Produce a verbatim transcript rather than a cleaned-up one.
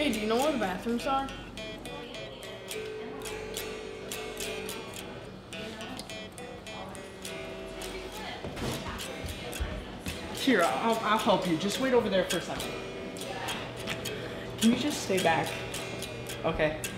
Hey, do you know where the bathrooms are? Here, I'll, I'll help you. Just wait over there for a second. Can you just stay back? Okay.